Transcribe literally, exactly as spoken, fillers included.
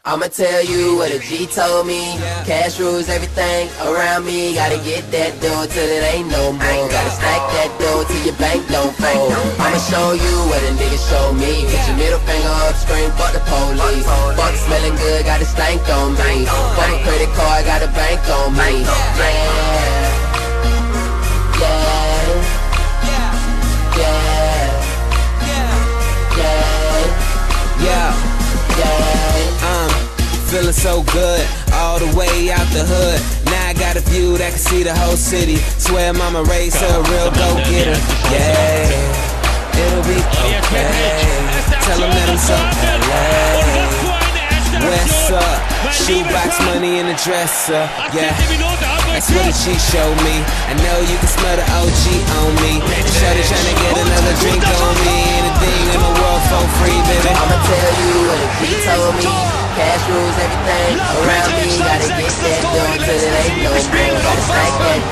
I'ma tell you what a G told me. Cash rules everything around me. Gotta get that dough till it ain't no more. Gotta stack that dough till your bank don't fold. I'ma show you what a nigga show me. Put your middle finger up, scream fuck the police. Fuck smelling good, got a stank on me. Fuck a credit card, got a bank on me. Yeah, yeah, yeah, yeah, yeah. Feeling so good, all the way out the hood. Now I got a view that can see the whole city. Swear mama raised her a real go-getter. Yeah, it'll be okay. Tell them that I'm so L A. What's up? Shoebox money in the dresser. Yeah, that's what she showed me. I know you can smell the O G on me. Shorty tryna get another drink on me. Anything in the world for free, baby. I'ma tell you what a G told me. Cash rules everything around me. Gotta get that dough till it ain't no more. Gotta stack that